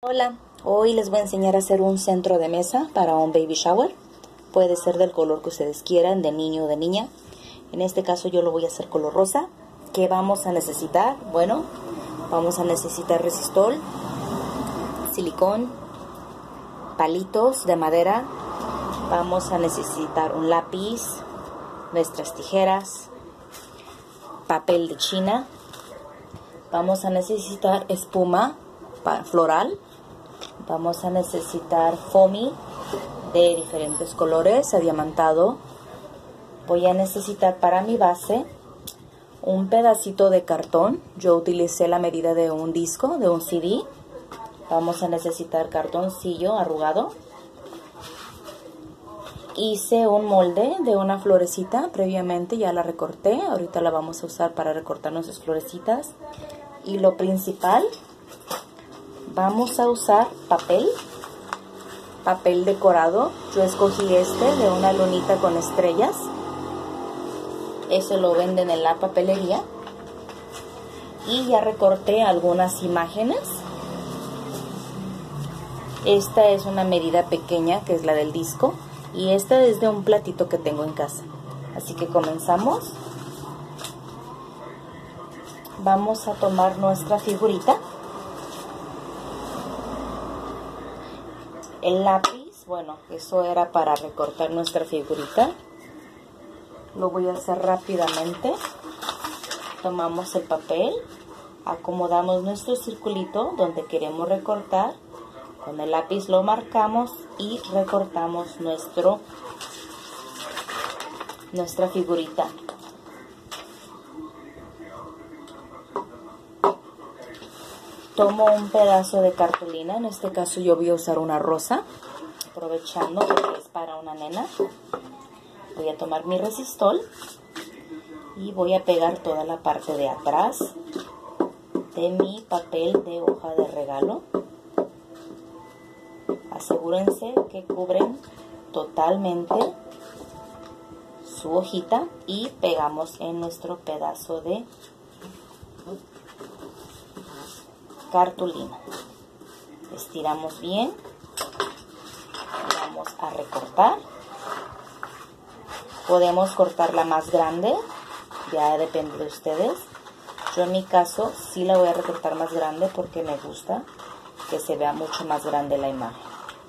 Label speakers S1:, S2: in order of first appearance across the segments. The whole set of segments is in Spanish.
S1: Hola, hoy les voy a enseñar a hacer un centro de mesa para un baby shower. Puede ser del color que ustedes quieran, de niño o de niña. En este caso yo lo voy a hacer color rosa. ¿Qué vamos a necesitar? Bueno, vamos a necesitar resistol, silicón, palitos de madera. Vamos a necesitar un lápiz, nuestras tijeras, papel de china. Vamos a necesitar espuma floral. Vamos a necesitar foamy de diferentes colores, adiamantado. Voy a necesitar para mi base un pedacito de cartón. Yo utilicé la medida de un disco, de un CD. Vamos a necesitar cartoncillo arrugado. Hice un molde de una florecita previamente, ya la recorté. Ahorita la vamos a usar para recortar nuestras florecitas. Y lo principal, vamos a usar papel decorado. Yo escogí este de una lunita con estrellas. Ese lo venden en la papelería. Y ya recorté algunas imágenes. Esta es una medida pequeña, que es la del disco. Y esta es de un platito que tengo en casa. Así que comenzamos. Vamos a tomar nuestra figurita. El lápiz, bueno, eso era para recortar nuestra figurita. Lo voy a hacer rápidamente. Tomamos el papel, acomodamos nuestro circulito donde queremos recortar. Con el lápiz lo marcamos y recortamos nuestra figurita. Tomo un pedazo de cartulina, en este caso yo voy a usar una rosa, aprovechando que es para una nena. Voy a tomar mi resistol y voy a pegar toda la parte de atrás de mi papel de hoja de regalo. Asegúrense que cubren totalmente su hojita y pegamos en nuestro pedazo de cartulina. Estiramos bien y vamos a recortar. Podemos cortarla más grande, ya depende de ustedes. Yo en mi caso sí la voy a recortar más grande porque me gusta que se vea mucho más grande la imagen.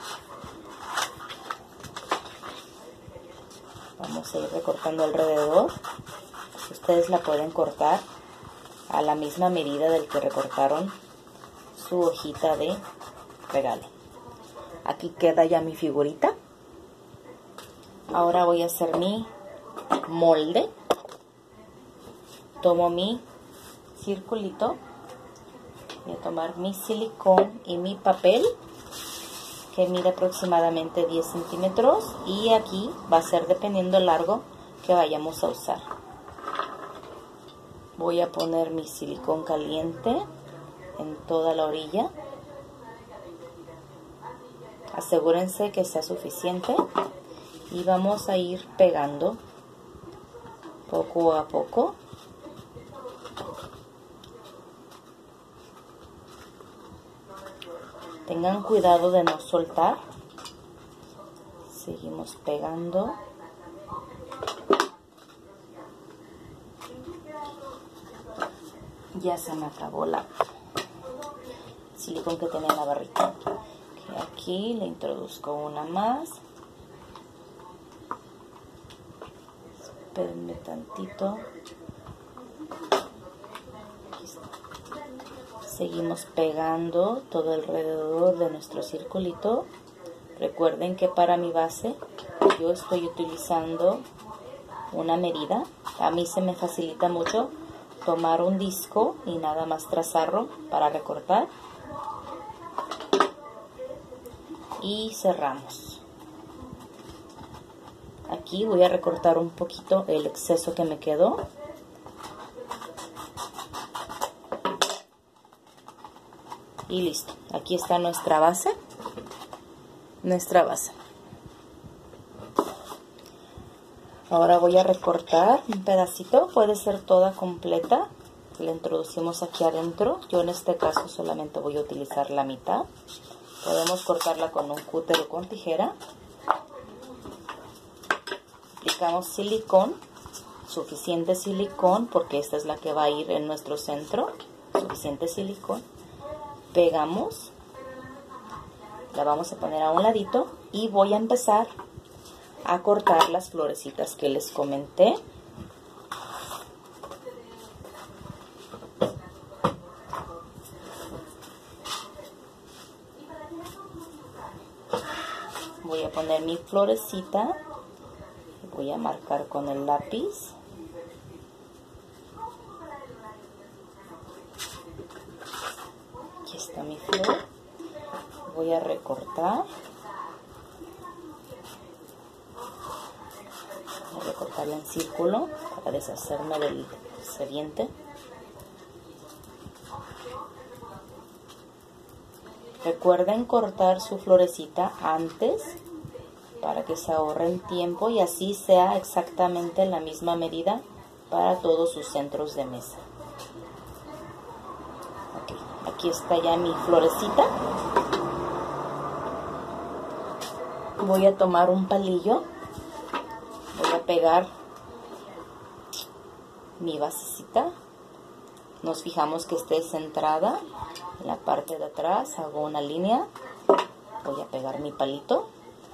S1: Vamos a ir recortando alrededor. Ustedes la pueden cortar a la misma medida del que recortaron su hojita de regalo. Aquí queda ya mi figurita. Ahora voy a hacer mi molde. Tomo mi circulito. Voy a tomar mi silicón y mi papel, que mide aproximadamente 10 centímetros. Y aquí va a ser dependiendo del largo que vayamos a usar. Voy a poner mi silicón caliente en toda la orilla. Asegúrense que sea suficiente y vamos a ir pegando poco a poco. Tengan cuidado de no soltar. Seguimos pegando. Ya se me acabó la silicón que tenía en la barrita. Aquí le introduzco una más. Espérenme tantito. Aquí está. Seguimos pegando todo alrededor de nuestro circulito. Recuerden que para mi base yo estoy utilizando una medida. A mí se me facilita mucho tomar un disco y nada más trazarlo para recortar. Y cerramos. Aquí voy a recortar un poquito el exceso que me quedó. Y listo. Aquí está nuestra base. Ahora voy a recortar un pedacito. Puede ser toda completa. Le introducimos aquí adentro. Yo en este caso solamente voy a utilizar la mitad. Podemos cortarla con un cúter o con tijera. Aplicamos silicón, suficiente silicón, porque esta es la que va a ir en nuestro centro. Suficiente silicón. Pegamos. La vamos a poner a un ladito y voy a empezar a cortar las florecitas que les comenté. Voy a poner mi florecita, voy a marcar con el lápiz. Aquí está mi flor. Voy a recortar. Voy a recortarla en círculo para deshacerme del sediente. Recuerden cortar su florecita antes para que se ahorren tiempo y así sea exactamente la misma medida para todos sus centros de mesa. Okay, aquí está ya mi florecita. Voy a tomar un palillo, voy a pegar mi basecita. Nos fijamos que esté centrada. En la parte de atrás hago una línea. Voy a pegar mi palito.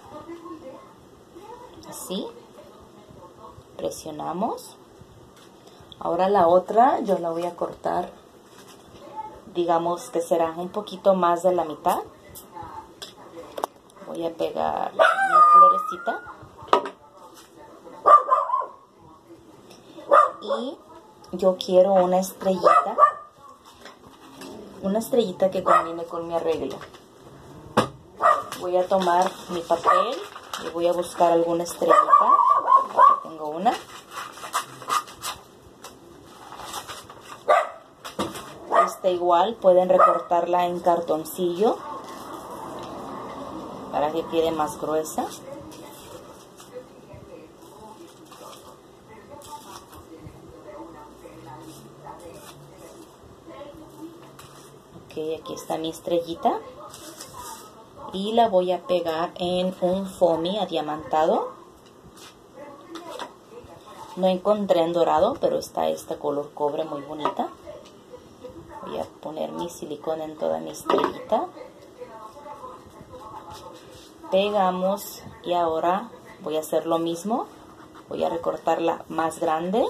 S1: Así. Presionamos. Ahora la otra yo la voy a cortar. Digamos que será un poquito más de la mitad. Voy a pegar mi florecita. Y yo quiero una estrellita que combine con mi arreglo. Voy a tomar mi papel y voy a buscar alguna estrellita. Aquí tengo una. Esta igual pueden recortarla en cartoncillo para que quede más gruesa. Ok, aquí está mi estrellita y la voy a pegar en un foamy adiamantado. No encontré en dorado, pero está esta color cobre muy bonita. Voy a poner mi silicón en toda mi estrellita. Pegamos y ahora voy a hacer lo mismo. Voy a recortarla más grande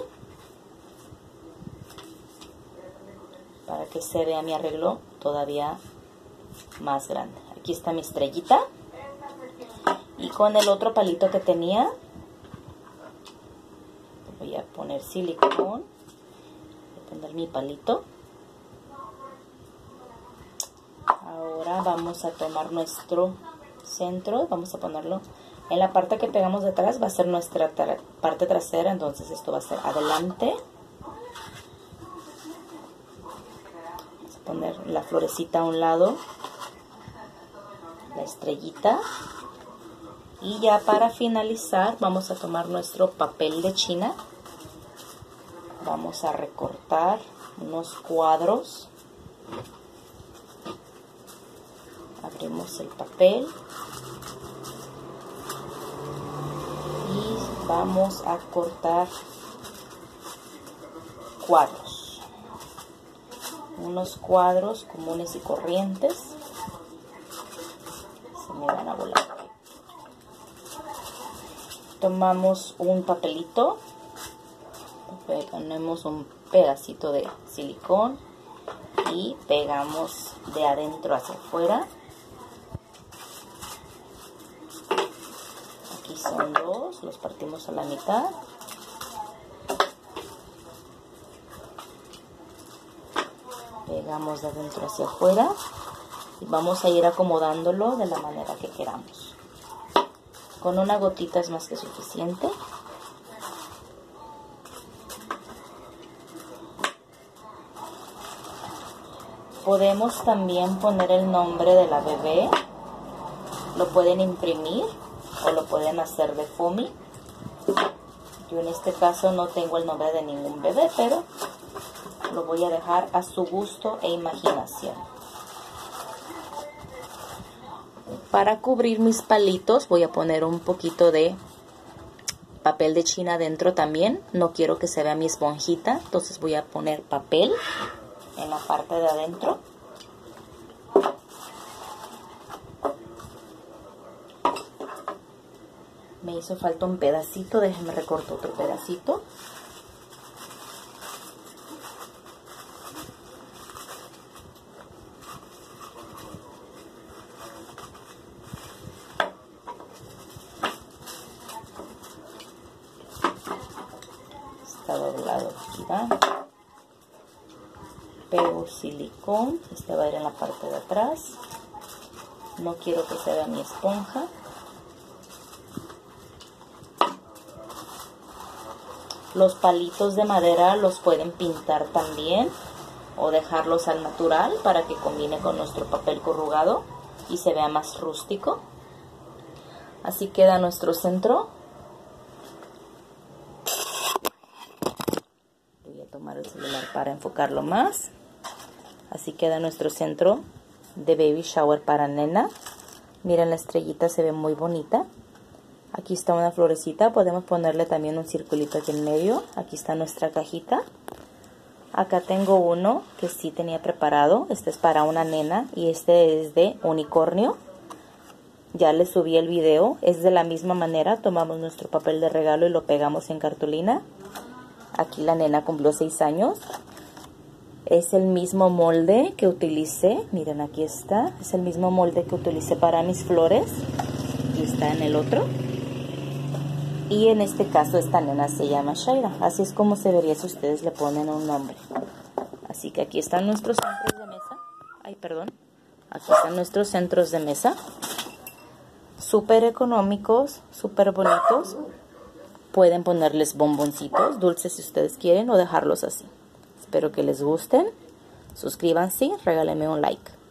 S1: para que se vea mi arreglo todavía más grande. Aquí está mi estrellita y con el otro palito que tenía voy a poner silicón. Voy a poner mi palito. Ahora vamos a tomar nuestro centro, vamos a ponerlo en la parte que pegamos detrás. Va a ser nuestra parte trasera, entonces esto va a ser adelante. Poner la florecita a un lado, la estrellita, y ya para finalizar vamos a tomar nuestro papel de China. Vamos a recortar unos cuadros. Abrimos el papel y vamos a cortar cuadros. Unos cuadros comunes y corrientes. Se me van a volar. Tomamos un papelito, ponemos un pedacito de silicón y pegamos de adentro hacia afuera. Aquí son dos, los partimos a la mitad. Pegamos de adentro hacia afuera y vamos a ir acomodándolo de la manera que queramos. Con una gotita es más que suficiente. Podemos también poner el nombre de la bebé. Lo pueden imprimir o lo pueden hacer de foamy. Yo en este caso no tengo el nombre de ningún bebé, pero Lo voy a dejar a su gusto e imaginación. Para cubrir mis palitos voy a poner un poquito de papel de China adentro también. No quiero que se vea mi esponjita, entonces voy a poner papel en la parte de adentro. Me hizo falta un pedacito, déjenme recorto otro pedacito. Está doblado aquí, ¿va? Pego silicón, este va a ir en la parte de atrás. No quiero que se vea mi esponja. Los palitos de madera los pueden pintar también o dejarlos al natural para que combine con nuestro papel corrugado y se vea más rústico. Así queda nuestro centro. Voy a tomar el celular para enfocarlo más. Así queda nuestro centro de baby shower para nena. Miren, la estrellita se ve muy bonita. Aquí está una florecita, podemos ponerle también un circulito aquí en medio. Aquí está nuestra cajita. Acá tengo uno que sí tenía preparado. Este es para una nena y este es de unicornio. Ya le subí el video. Es de la misma manera. Tomamos nuestro papel de regalo y lo pegamos en cartulina. Aquí la nena cumplió 6 años. Es el mismo molde que utilicé. Miren, aquí está. Es el mismo molde que utilicé para mis flores. Y está en el otro. Y en este caso esta nena se llama Shaira. Así es como se vería si ustedes le ponen un nombre. Así que aquí están nuestros centros de mesa. Ay, perdón. Aquí están nuestros centros de mesa. Súper económicos, súper bonitos. Pueden ponerles bomboncitos, dulces si ustedes quieren o dejarlos así. Espero que les gusten. Suscríbanse, regálenme un like.